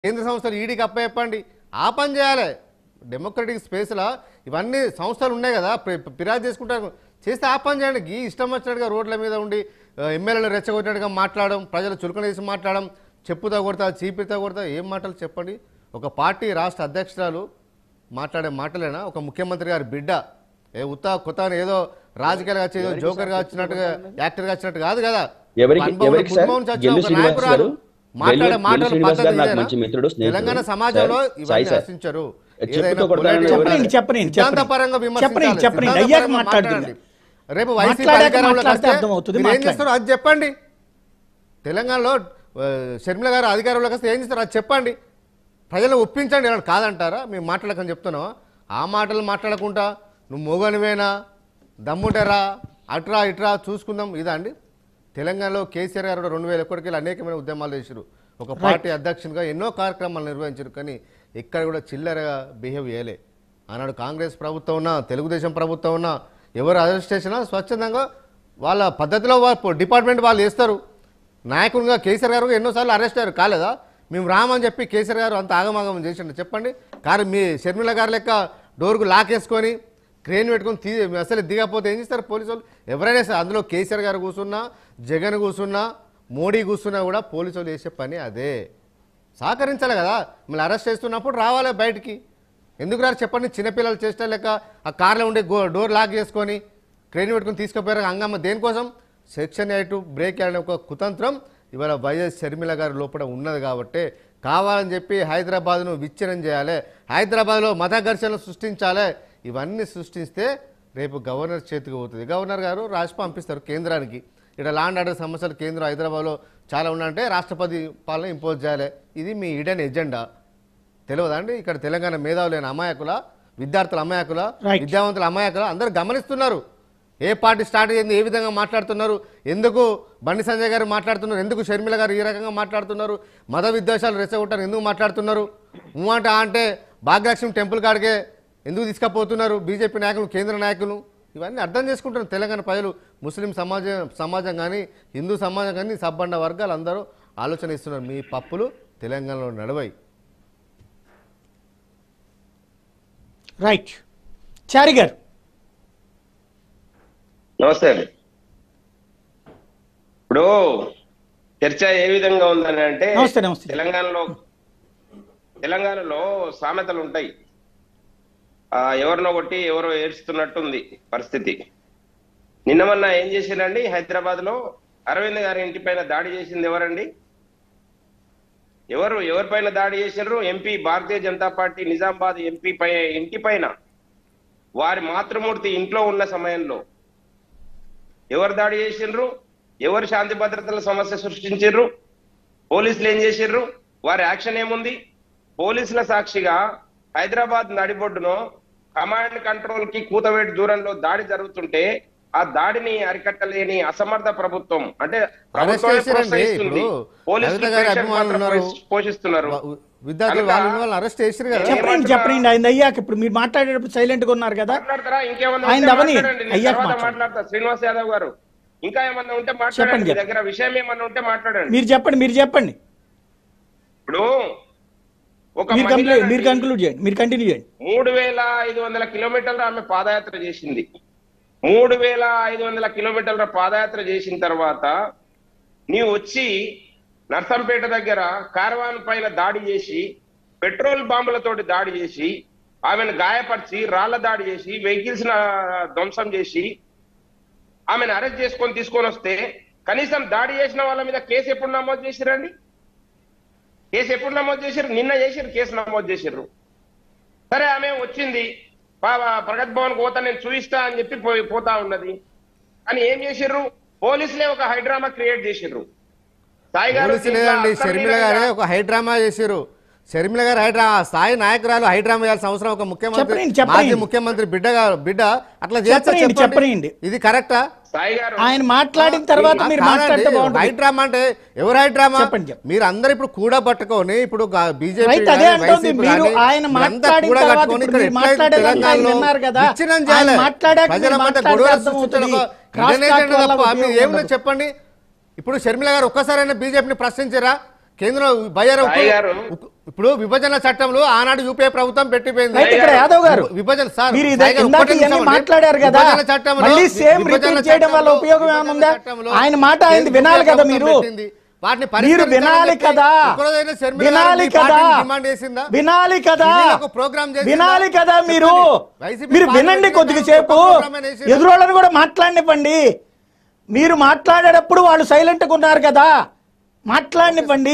కేంద్ర సంస్థలు ఈడీకి అప్పచెప్పండి, ఆ పని చేయాలి. డెమోక్రటిక్ స్పేస్లో ఇవన్నీ సంస్థలు ఉన్నాయి కదా, ఫిర్యాదు చేసుకుంటారు, చేస్తే ఆ పని చేయండి. ఈ ఇష్టం వచ్చినట్టుగా రోడ్ల మీద ఉండి ఎమ్మెల్యేలు రెచ్చగొట్టినట్టుగా మాట్లాడడం, ప్రజలు చులకన చేసి మాట్లాడడం, చెప్పుతో కొడతా చీపితో కొడతా, ఏం మాటలు చెప్పండి. ఒక పార్టీ రాష్ట్ర అధ్యక్షురాలు మాట్లాడే మాటలేనా? ఒక ముఖ్యమంత్రి గారి బిడ్డ కొత్త ఏదో రాజకీయాలుగా వచ్చి ఏదో జోకర్గా వచ్చినట్టుగా యాక్టర్గా వచ్చినట్టు కాదు కదా. మాట్లాడే మాటలు తెలంగాణ సమాజంలో ఇవన్నీ ఆశించరు. సిద్ధాంతపరంగా మాట్లాడండి. రేపు వైసీపీ అధికారంలోకి వస్తే ఏం చేస్తారో అది చెప్పండి. తెలంగాణలో షర్మిల గారు అధికారంలోకి వస్తే ఏం చేస్తారో అది చెప్పండి. ప్రజలు ఒప్పించండి. ఎవరు కాదంటారా? మేము మాట్లాడకని చెప్తున్నావా? ఆ మాటలు మాట్లాడకుండా నువ్వు మొగనివేనా, దమ్ముంటారా, అట్రా ఇట్రా చూసుకుందాం ఇదా అండి? తెలంగాణలో కేసీఆర్ గారు 2001 అనేకమైన ఉద్యమాలు చేశారు. ఒక పార్టీ అధ్యక్షునిగా ఎన్నో కార్యక్రమాలు నిర్వహించారు. కానీ ఎక్కడ కూడా చిల్లరగా బిహేవ్ చేయలే. ఆనాడు కాంగ్రెస్ ప్రభుత్వం ఉన్నా, తెలుగుదేశం ప్రభుత్వం ఉన్నా, ఎవరు అరెస్ట్ చేసినా స్వచ్ఛందంగా వాళ్ళ పద్ధతిలో డిపార్ట్మెంట్ వాళ్ళు చేస్తారు. నాయకునిగా కేసీఆర్ గారు ఎన్నోసార్లు అరెస్ట్ అయ్యారు, కాలేదా? మేము రామని చెప్పి కేసీఆర్ గారు అంత ఆగమాగం చేసిండు చెప్పండి. కానీ మీ షర్మిల గారు లెక్క డోర్కు లాకేసుకొని క్రేన్ పెట్టుకొని అసలు దిగకపోతే ఏం చేస్తారు పోలీసులు? ఎవరైనా సరే, అందులో కేసీఆర్ గారు కూర్చున్నా, జగన్ కూర్చున్నా, మోడీ కూర్చున్నా కూడా పోలీసులు చేసే పని అదే. సహకరించాలి కదా. మిమ్మల్ని అరెస్ట్ చేస్తున్నప్పుడు రావాలి బయటికి. ఎందుకు రారు చెప్పండి? చిన్నపిల్లలు చేస్తే లెక్క ఆ కార్లో ఉండే డోర్ లాక్ చేసుకొని క్రేన్ పెట్టుకొని తీసుకుపోయారు హంగమ్మ. దేనికోసం? సెక్షన్ 8 బ్రేక్ అనే ఒక కుతంత్రం ఇవాళ వైఎస్ షర్మిల గారి లోపల ఉన్నది. కాబట్టి కావాలని చెప్పి హైదరాబాద్ను విచ్ఛిన్నం చేయాలి, హైదరాబాద్లో మత ఘర్షణలు సృష్టించాలి. ఇవన్నీ సృష్టిస్తే రేపు గవర్నర్ చేతికి పోతుంది. గవర్నర్ గారు రాసి పంపిస్తారు కేంద్రానికి. ఇక్కడ ల్యాండ్ ఆర్డర్ సమస్యలు కేంద్రం హైదరాబాద్లో చాలా ఉన్నాయంటే రాష్ట్రపతి పాలన ఇంపోజ్ చేయాలి. ఇది మీ ఇడెన్ ఎజెండా. తెలియదా అండి? ఇక్కడ తెలంగాణ మేధావులైన అమాయకుల, విద్యార్థుల అమాయకుల, విద్యావంతుల అమాయకుల అందరూ గమనిస్తున్నారు. ఏ పార్టీ స్టార్ట్ అయ్యింది, ఏ విధంగా మాట్లాడుతున్నారు, ఎందుకు బండి సంజయ్ గారు మాట్లాడుతున్నారు, ఎందుకు షర్మిల గారు ఈ రకంగా మాట్లాడుతున్నారు, మత విద్వేషాలు రెచ్చగొట్టారు ఎందుకు మాట్లాడుతున్నారు, అంటే భాగ్యలక్ష్మి టెంపుల్ కాడికే ఎందుకు తీసుకుపోతున్నారు బీజేపీ నాయకులు, కేంద్ర నాయకులు. ఇవన్నీ అర్థం చేసుకుంటున్నారు తెలంగాణ ప్రజలు. ముస్లిం సమాజం కానీ, హిందూ సమాజం కానీ, సబ్బండ వర్గాలు అందరూ ఆలోచన ఇస్తున్నారు. మీ పప్పులు తెలంగాణలో నడవయి. రైట్. చారి గారు నమస్తే అండి. ఇప్పుడు చర్చ ఏ విధంగా ఉందని అంటే, తెలంగాణలో సామెతలు ఉంటాయి. ఎవరినో కొట్టి ఎవరో ఏడుస్తున్నట్టుంది పరిస్థితి. నిన్న మొన్న ఏం చేసిందండి, హైదరాబాద్ లో అరవింద్ గారి ఇంటి పైన దాడి చేసింది ఎవరండి? ఎవరిపైన దాడి చేసినారు? MP, Bharatiya Janata party Nizamabad MP ఇంటి పైన, వారి మాతృమూర్తి ఇంట్లో ఉన్న సమయంలో ఎవరు దాడి చేసిండ్రు? ఎవరు శాంతి భద్రతల సమస్య సృష్టించారు? పోలీసులు ఏం చేసిర్రు? వారి యాక్షన్ ఏముంది? పోలీసుల సాక్షిగా హైదరాబాద్ నడిబొడ్డును కమాండ్ కంట్రోల్ కి కూతవేటు దూరంలో దాడి జరుగుతుంటే ఆ దాడిని అరికట్టలేని అసమర్థ ప్రభుత్వం, అంటే పోషిస్తున్నారు. చెప్పండి ఆయన అయ్యాక. ఇప్పుడు మీరు మాట్లాడేటప్పుడు సైలెంట్ గా ఉన్నారు కదా, మాట్లాడతా. శ్రీనివాస్ యాదవ్ గారు ఇంకా ఏమన్నా ఉంటే మాట్లాడండి, దగ్గర విషయం ఏమన్నా ఉంటే మాట్లాడండి. మీరు చెప్పండి. ఇప్పుడు మీరు కంక్లూడ్ చేయండి, మీరు కంటిన్యూ చేయండి. 3500 కిలోమీటర్లు ఆమె పాదయాత్ర చేసింది. 3500 కిలోమీటర్ల పాదయాత్ర చేసిన తర్వాత నీవు వచ్చి నర్సంపేట దగ్గర కార్వాన్ పైన దాడి చేసి, పెట్రోల్ బాంబులతోటి దాడి చేసి, ఆమెను గాయపరిచి, రాళ్ల దాడి చేసి, వెహికల్స్ ధ్వంసం చేసి, ఆమెను అరెస్ట్ చేసుకొని తీసుకొని వస్తే కనీసం దాడి చేసిన వాళ్ళ మీద కేసు ఎప్పుడు నమోదు చేసిరండి? కేసు ఎప్పుడు నమోదు చేశారు? నిన్న చేశారు, కేసు నమోదు చేశారు. సరే, ఆమె వచ్చింది, ప్రగతి భవన్ పోతా, నేను చూపిస్తా అని చెప్పి పోతా ఉన్నది. కానీ ఏం చేసిర్రు? పోలీసులే ఒక హైడ్రామా క్రియేట్ చేసిర్రు. షర్మిల గారే ఒక హైడ్రామా చేసిర్రు. షర్మిల గారు హైడ్రామా, స్థాయి నాయకురాలు హైడ్రామా చేయాల్సిన అవసరం ఒక ముఖ్యమంత్రి, మాజీ ముఖ్యమంత్రి బిడ్డ అట్లా చెప్పండి. ఇది కరెక్టా? ఆయన మాట్లాడిన తర్వాత హైడ్రామా అంటే ఎవరు హైడ్రామా? మీరు అందరు ఇప్పుడు కూడా పట్టుకొని ఇప్పుడు బీజేపీ ఏమన్నా చెప్పండి. ఇప్పుడు షర్మిల గారు ఒక్కసారైనా బీజేపీని ప్రశ్నించారా? కేంద్రం బయ్యారు ఇప్పుడు విభజన చట్టంలో ఆనాడు యూపీఏ ప్రభుత్వం పెట్టిపోయింది. రైట్, ఇక్కడ యాదవ్ గారు విభజన సార్ మీరు సాయి గారు, ఇందాక ఒక్కటే ఇవన్నీ నిమిషం అండి. మాట్లాడారు కదా, విభజన చట్టంలో మళ్ళీ సేమ్ విభజన రిపీట్ చేయడం వల్ల చట్టంలో ఉపయోగం ఏమైనా ఉందా? చట్టంలో ఆయన మాట ఆయన వినాలి కదా మీరు, వాటిని మీరు వినాలి కదా, వినాలి కదా, డిమాండ్ చేసిందా? వినాలి కదా, ఒక ప్రోగ్రామ్ చేసిందా? వినాలి కదా మీరు. వైసీపీ మీరు పార్టీ వినండి పెట్టిన కొద్దిగా ఒక సేపు, ప్రోగ్రామ్ అయినా చేసిందా? ఎదురోళ్ళని కూడా మాట్లాడనివ్వండి. మీరు మాట్లాడేటప్పుడు వాళ్ళు సైలెంట్ గా ఉన్నారు కదా, మాట్లాడనివ్వండి.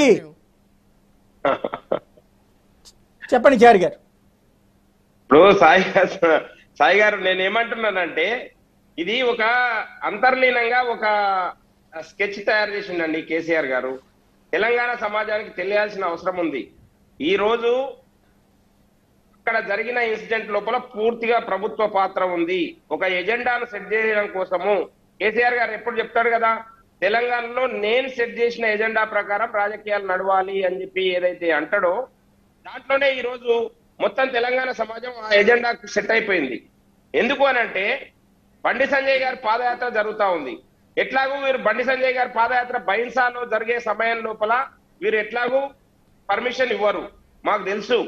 చెప్పండి చారి గారు. ఇప్పుడు సాయి గారు నేను ఏమంటున్నానంటే, ఇది ఒక అంతర్లీనంగా ఒక స్కెచ్ తయారు చేసిండండి కేసీఆర్ గారు. తెలంగాణ సమాజానికి తెలియాల్సిన అవసరం ఉంది. ఈ రోజు అక్కడ జరిగిన ఇన్సిడెంట్ లోపల పూర్తిగా ప్రభుత్వ పాత్ర ఉంది. ఒక ఎజెండాను సెట్ చేయడం కోసము కేసీఆర్ గారు ఎప్పుడు చెప్తాడు కదా, తెలంగాణలో నేను సెట్ చేసిన ఎజెండా ప్రకారం రాజకీయాలు నడవాలి అని చెప్పి ఏదైతే అంటాడో, దాంట్లోనే ఈ రోజు మొత్తం తెలంగాణ సమాజం ఆ ఎజెండాకు సెట్ అయిపోయింది. ఎందుకు అనంటే బండి సంజయ్ గారి పాదయాత్ర జరుగుతా ఉంది. ఎట్లాగూ వీరు బండి సంజయ్ గారి పాదయాత్ర బైన్సాలో జరిగే సమయం లోపల వీరు ఎట్లాగూ పర్మిషన్ ఇవ్వరు, మాకు తెలుసు.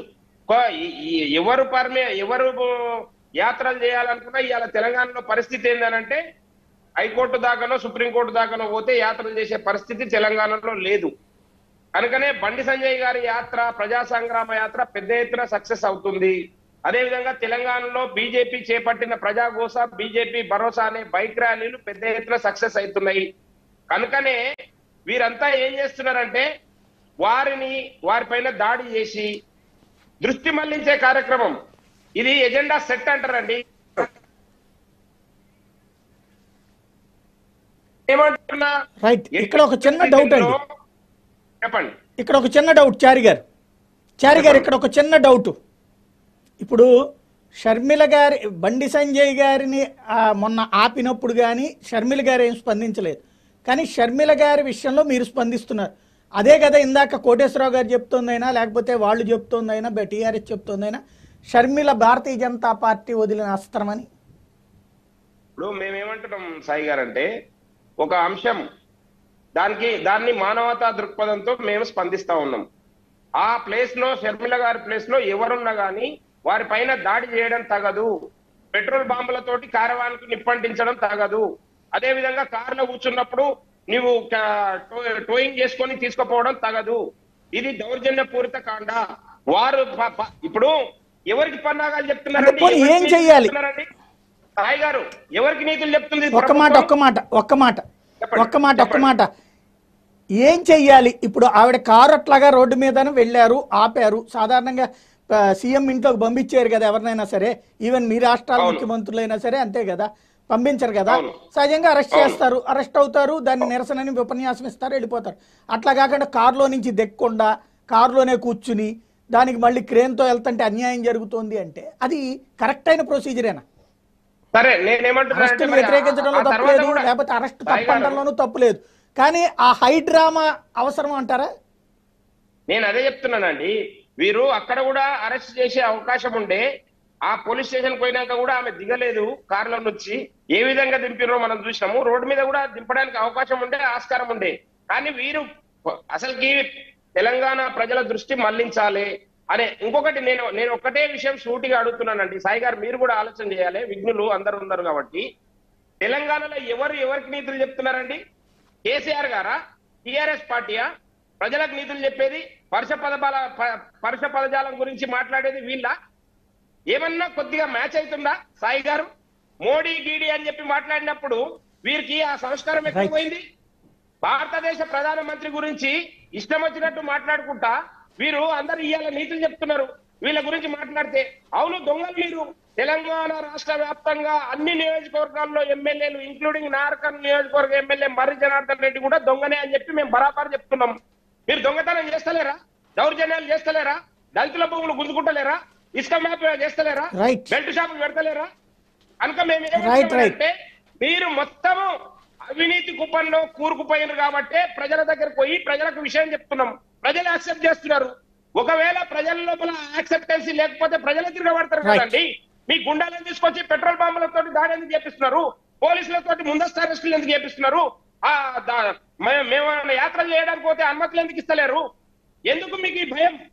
ఎవరు యాత్రలు చేయాలనుకున్నా ఇవాళ తెలంగాణలో పరిస్థితి ఏంటంటే హైకోర్టు దాకానో సుప్రీంకోర్టు దాకానో పోతే యాత్రలు చేసే పరిస్థితి తెలంగాణలో లేదు. కనుకనే బండి సంజయ్ గారి యాత్ర, ప్రజా సంగ్రామ యాత్ర పెద్ద ఎత్తున సక్సెస్ అవుతుంది. అదేవిధంగా తెలంగాణలో బీజేపీ చేపట్టిన ప్రజాఘోష, బీజేపీ భరోసా అనే బైక్ ర్యాలీలు పెద్ద ఎత్తున సక్సెస్ అవుతున్నాయి. కనుకనే వీరంతా ఏం చేస్తున్నారంటే వారిపైన దాడి చేసి దృష్టి మళ్లించే కార్యక్రమం. ఇది ఎజెండా సెట్ అంటారండి. ఏమంటున్నా రైట్, ఇక్కడ ఒక చిన్న డౌట్ అండి, చెప్పండి. ఇక్కడ ఒక చిన్న డౌట్ చారి గారు, ఇక్కడ ఒక చిన్న డౌట్. ఇప్పుడు షర్మిల గారి, బండి సంజయ్ గారిని మొన్న ఆపినప్పుడు కానీ షర్మిల గారు ఏం స్పందించలేదు, కానీ షర్మిల గారి విషయంలో మీరు స్పందిస్తున్నారు. అదే కదా ఇందాక కోటేశ్వరరావు గారు చెప్తోందైనా లేకపోతే వాళ్ళు చెప్తోందైనా టీఆర్ఎస్ చెప్తోందైనా షర్మిల భారతీయ జనతా పార్టీ వదిలిన అస్త్రమని. ఇప్పుడు మేమేమంటున్నాం సాయి గారు అంటే, ఒక అంశం దాన్ని మానవతా దృక్పథంతో మేము స్పందిస్తా ఉన్నాం. ఆ ప్లేస్ లో, షర్మిల గారి ప్లేస్ లో ఎవరున్నా గానీ వారి పైన దాడి చేయడం తగదు. పెట్రోల్ బాంబులతోటి కారవాన్కు నిప్పంటించడం తగదు. అదే విధంగా కారులో కూర్చున్నప్పుడు నువ్వు టోయింగ్ చేసుకొని తీసుకుపోవడం తగదు. ఇది దౌర్జన్య పూరిత కాండ. వారు ఇప్పుడు ఎవరికి పన్నాగాలు చెప్తున్నారండి? ఏం చెయ్యాలి సాయి గారు, ఎవరికి నీతులు చెప్తుంది? ఒక్క మాట ఏం చెయ్యాలి? ఇప్పుడు ఆవిడ కారు అట్లాగా రోడ్డు మీదనే వెళ్ళారు, ఆపారు. సాధారణంగా సీఎం ఇంట్లోకి పంపించారు కదా ఎవరినైనా సరే, ఈవెన్ మీ రాష్ట్రాల ముఖ్యమంత్రులైనా సరే అంతే కదా, పంపించరు కదా. సహజంగా అరెస్ట్ చేస్తారు, అరెస్ట్ అవుతారు, దాన్ని నిరసనని ఉపన్యాసం ఇస్తారు, వెళ్ళిపోతారు. అట్లా కాకుండా కారులో నుంచి దిక్కకుండా కారులోనే కూర్చుని దానికి మళ్ళీ క్రేన్తో వెళ్తుంటే అన్యాయం జరుగుతోంది అంటే అది కరెక్ట్ అయిన ప్రొసీజరేనా? సరే, నేనేమంటున్నా, అరెస్టును వ్యతిరేకించడంలో తప్పులేదు, లేకపోతే అరెస్ట్ తప్పడంలోనూ తప్పులేదు, కానీ ఆ హై డ్రామా అవసరం అంటారా? నేను అదే చెప్తున్నానండి. వీరు అక్కడ కూడా అరెస్ట్ చేసే అవకాశం ఉండే, ఆ పోలీస్ స్టేషన్ పోయినాక కూడా ఆమె దిగలేదు, కారులో నుంచి ఏ విధంగా దింపిరో మనం చూసినాము. రోడ్డు మీద కూడా దింపడానికి అవకాశం ఉండే, ఆస్కారం ఉండే. కానీ వీరు అసలుకి తెలంగాణ ప్రజల దృష్టి మళ్లించాలి అనే ఇంకొకటి నేను ఒక్కటే విషయం సూటిగా అడుగుతున్నానండి సాయి గారు, మీరు కూడా ఆలోచన చేయాలి, విఘ్నులు అందరు ఉన్నారు కాబట్టి. తెలంగాణలో ఎవరికి నీతులు చెప్తున్నారండి? కేసీఆర్ గారా, టిఆర్ఎస్ పార్టీయా ప్రజలకు నీతులు చెప్పేది? పరుష పదజాలం గురించి మాట్లాడేది వీళ్ళ? ఏమన్నా కొద్దిగా మ్యాచ్ అవుతుందా సాయి గారు? మోడీ గీడి అని చెప్పి మాట్లాడినప్పుడు వీరికి ఆ సంస్కారం ఎక్కువైంది. భారతదేశ ప్రధానమంత్రి గురించి ఇష్టం వచ్చినట్టు మాట్లాడుకుంటా వీరు అందరు ఇవాళ నీతులు చెప్తున్నారు. వీళ్ళ గురించి మాట్లాడితే అవును దొంగలు మీరు. తెలంగాణ రాష్ట్ర వ్యాప్తంగా అన్ని నియోజకవర్గాల్లో ఎమ్మెల్యేలు, ఇంక్లూడింగ్ నార్కన్ నియోజకవర్గ ఎమ్మెల్యే మర్రి జనార్దన్ రెడ్డి కూడా దొంగనే అని చెప్పి మేము బరాబర్ చెప్తున్నాం. మీరు దొంగతనం చేస్తలేరా? దౌర్జన్యాలు చేస్తలేరా? దళితుల భూములు గుంజుకుంటలేరా? ఇసుక మ్యాప్ చేస్తలేరా? బెల్ట్ షాపులు పెడతలేరా? కనుక మేమేమంటే, మీరు మొత్తము అవినీతి కుప్పంలో కూరుకుపోయినారు కాబట్టి ప్రజల దగ్గరకు పోయి ప్రజలకు విషయం చెప్తున్నాం. ప్రజలు యాక్సెప్ట్ చేస్తున్నారు. ఒకవేళ ప్రజల లోపల యాక్సెప్టెన్సీ లేకపోతే ప్రజలు తిరగబడతారు కదండి. మీ గుండాలను తీసుకొచ్చి పెట్రోల్ బాంబులతో దాడి ఎందుకు చేపిస్తున్నారు? పోలీసులతో ముందస్తు అరెస్టులు ఎందుకు చేపిస్తున్నారు? మేము యాత్రలు చేయడానికి పోతే అనుమతులు ఎందుకు ఇస్తలేరు? ఎందుకు మీకు ఈ భయం?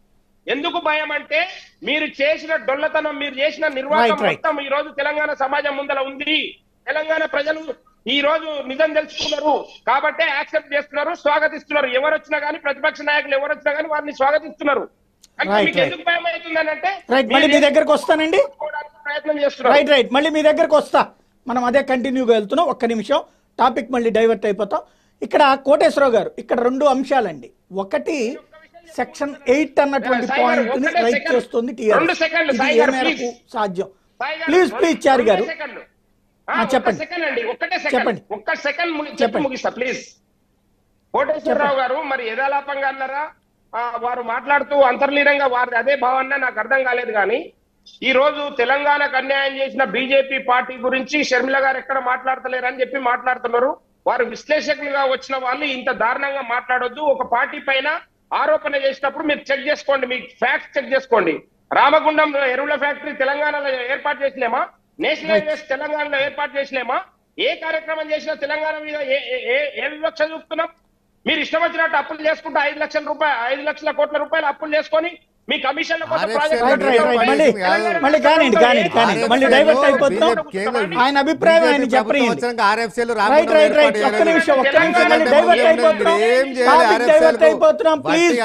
ఎందుకు భయం అంటే మీరు చేసిన డొల్లతనం, మీరు చేసిన నిర్వాహకం Right. మొత్తం ఈ రోజు తెలంగాణ సమాజం ముందర ఉంది. తెలంగాణ ప్రజలు ఈ రోజు నిజం తెలుసుకున్నారు కాబట్టి యాక్సెప్ట్ చేస్తున్నారు, స్వాగతిస్తున్నారు. ఎవరు వచ్చినా కానీ, ప్రతిపక్ష నాయకులు ఎవరు వచ్చినా కానీ వారిని స్వాగతిస్తున్నారు. అంటే Right, మీకు right. ఎందుకు భయం అవుతుందని అంటే రైట్, మళ్ళీ మీ దగ్గరకు వస్తానండి. ప్రయత్నం చేస్తున్నారు. రైట్, మళ్ళీ మీ దగ్గరకు వస్తా. మనం అదే కంటిన్యూగా వెళ్తున్నాం. ఒక్క నిమిషం, టాపిక్ మళ్ళీ డైవర్ట్ అయిపోతాం. ఇక్కడ కోటేశ్వరరావు గారు, ఇక్కడ 2 అంశాలండి. ఒకటి, సెక్షన్ 8 అన్నటువంటి సాయి గారు, పాయింట్ ని ఒక్కటే రైట్ సెకండ్. చేస్తుంది 2 టీఆర్ఎస్. సెకండ్లు, ఇది సాయి ఏ గారు, మేరకు ప్లీజ్. సాధ్యం? సాయి గారు, ప్లీజ్ చారి గారు సెకండ్లు. చెప్పండి. సెకండ్ అండి, ఒక్కటే చెప్పండి. సెకండ్, ఒక్క సెకండ్ చెప్పి చెప్పండి. ముగిస్తా ప్లీజ్. కోటేశ్వరరావు గారు మరి యథాలాపంగా అన్నారా? వారు మాట్లాడుతూ అంతర్లీనంగా వారి అదే భావన నాకు అర్థం కాలేదు. కానీ ఈ రోజు తెలంగాణకు అన్యాయం చేసిన బీజేపీ పార్టీ గురించి షర్మిల గారు ఎక్కడ మాట్లాడతలేరని చెప్పి మాట్లాడుతున్నారు. వారు విశ్లేషకులుగా వచ్చిన వాళ్ళు ఇంత దారుణంగా మాట్లాడొద్దు. ఒక పార్టీ పైన ఆరోపణ చేసినప్పుడు మీరు చెక్ చేసుకోండి, మీ ఫ్యాక్ట్స్ చెక్ చేసుకోండి. రామగుండం ఎరువుల ఫ్యాక్టరీ తెలంగాణలో ఏర్పాటు చేసినామా? నేషనల్ హైవేస్ తెలంగాణలో ఏర్పాటు చేసినామా? ఏ కార్యక్రమం చేసినా తెలంగాణ మీద ఏ వివక్ష చూపుతున్నాం? మీరు ఇష్టం వచ్చినట్టు అప్పులు చేసుకుంటే 5 లక్షల కోట్ల రూపాయలు అప్పులు చేసుకొని మీ కమిషన్ల కోసం మళ్ళీ కానివ్వండి, మళ్ళీ డైవర్ట్ అయిపోతున్నాం. ఆయన అభిప్రాయం ఆయన చెప్పండి. రైట్, ఒక్క నిమిషం, మళ్ళీ డైవర్ట్ అయిపోతున్నాం. డైవర్ట్ అయిపోతున్నాం.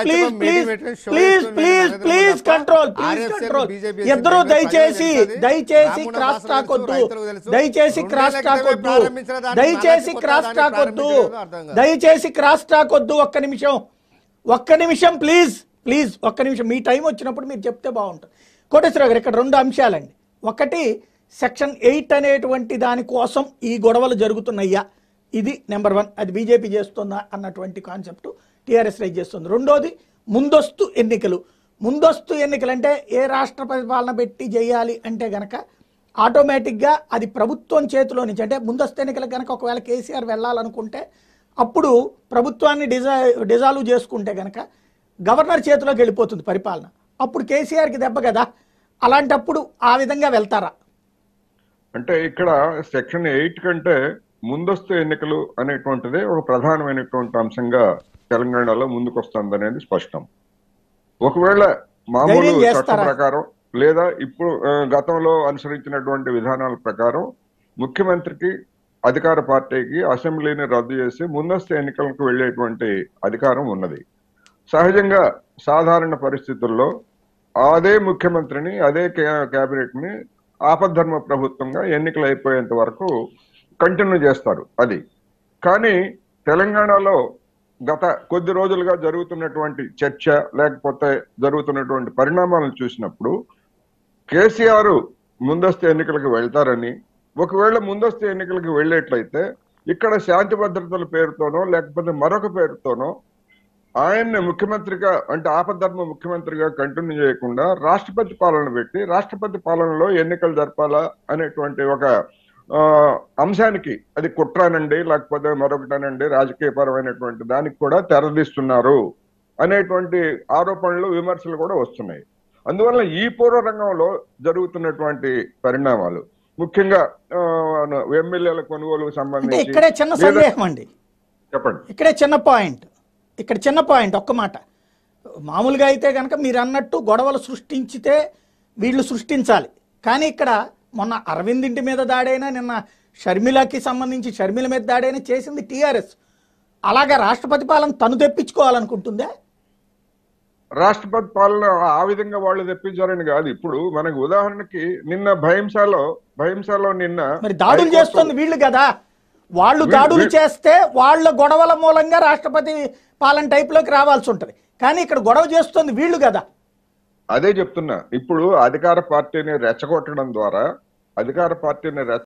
Please control. ఇద్దరు దయచేసి క్రాస్ టాక్ వద్దు. ఒక్క నిమిషం ప్లీజ్ ఒక్క నిమిషం. మీ టైం వచ్చినప్పుడు మీరు చెప్తే బాగుంటుంది. కోటేశ్వరరావు గారు, ఇక్కడ 2 అంశాలండి. ఒకటి, సెక్షన్ 8 అనేటువంటి దానికోసం ఈ గొడవలు జరుగుతున్నాయ్యా, ఇది నెంబర్ 1. అది బీజేపీ చేస్తుందా అన్నటువంటి కాన్సెప్ట్ టీఆర్ఎస్ రైజ్ చేస్తుంది. రెండోది, ముందస్తు ఎన్నికలు అంటే ఏ రాష్ట్ర పరిపాలన పెట్టి చేయాలి అంటే గనక ఆటోమేటిక్గా అది ప్రభుత్వం చేతిలో నుంచి, అంటే ముందస్తు ఎన్నికలకు కనుక ఒకవేళ కేసీఆర్ వెళ్ళాలనుకుంటే అప్పుడు ప్రభుత్వాన్ని డిజాల్వ్ చేసుకుంటే గనక గవర్నర్ చేతిలోకి వెళ్ళిపోతుంది పరిపాలన. అప్పుడు కేసీఆర్కి దెబ్బ కదా. అలాంటప్పుడు ఆ విధంగా వెళ్తారా? అంటే ఇక్కడ సెక్షన్ 8 కంటే ముందస్తు ఎన్నికలు అనేటువంటిది ఒక ప్రధానమైనటువంటి అంశంగా తెలంగాణలో ముందుకు వస్తుంది అనేది స్పష్టం. ఒకవేళ మామూలు చట్టం ప్రకారం లేదా ఇప్పుడు గతంలో అనుసరించినటువంటి విధానాల ప్రకారం ముఖ్యమంత్రికి, అధికార పార్టీకి అసెంబ్లీని రద్దు చేసి ముందస్తు ఎన్నికలకు వెళ్లేటువంటి అధికారం ఉన్నది. సహజంగా సాధారణ పరిస్థితుల్లో అదే ముఖ్యమంత్రిని, అదే కేబినెట్ ని ఆపద్ధర్మ ప్రభుత్వంగా ఎన్నికలు అయిపోయేంత వరకు కంటిన్యూ చేస్తారు. అది కానీ తెలంగాణలో గత కొద్ది రోజులుగా జరుగుతున్నటువంటి చర్చ లేకపోతే జరుగుతున్నటువంటి పరిణామాలను చూసినప్పుడు కేసీఆర్ ముందస్తు ఎన్నికలకు వెళ్తారని, ఒకవేళ ముందస్తు ఎన్నికలకు వెళ్ళేట్లయితే ఇక్కడ శాంతి భద్రతల పేరుతోనో లేకపోతే మరొక పేరుతోనో ఆయన్ని ముఖ్యమంత్రిగా, అంటే ఆపద్ధర్మ ముఖ్యమంత్రిగా కంటిన్యూ చేయకుండా రాష్ట్రపతి పాలన పెట్టి రాష్ట్రపతి పాలనలో ఎన్నికలు జరపాలా అనేటువంటి ఒక అంశానికి, అది కుట్రానండి లేకపోతే మరొకటనండి రాజకీయపరమైనటువంటి దానికి కూడా తెరదీస్తున్నారు అనేటువంటి ఆరోపణలు, విమర్శలు కూడా వస్తున్నాయి. అందువల్ల ఈ పూర్వ రంగంలో జరుగుతున్నటువంటి పరిణామాలు, ముఖ్యంగా ఎమ్మెల్యేల కొనుగోలుకు సంబంధించి ఇక్కడే చిన్న సందేహం అండి. చెప్పండి. ఇక్కడే చిన్న పాయింట్ ఒక్క మాట. మామూలుగా అయితే కనుక మీరు అన్నట్టు గొడవలు సృష్టించితే వీళ్ళు సృష్టించాలి. కానీ ఇక్కడ మొన్న అరవింద్ ఇంటి మీద దాడైనా, నిన్న షర్మిలకి సంబంధించి షర్మిల మీద దాడైనా చేసింది టీఆర్ఎస్. అలాగా రాష్ట్రపతి పాలన తను తెప్పించుకోవాలనుకుంటుందా? రాష్ట్రపతి పాలన ఆ విధంగా వాళ్ళు తెప్పించారని కాదు. ఇప్పుడు మనకు ఉదాహరణకి నిన్న భయంసాలో నిన్న మరి దాడులు చేస్తుంది వీళ్ళు కదా. వాళ్ళు దాడులు చేస్తే వాళ్ళ గొడవల మూలంగా రాష్ట్రపతి పాలన టైప్ లోకి రావాల్సి ఉంటది. కానీ ఇక్కడ గొడవ చేస్తుంది వీళ్ళు కదా. అదే చెప్తున్నా. ఇప్పుడు అధికార పార్టీని రెచ్చగొట్టడం ద్వారా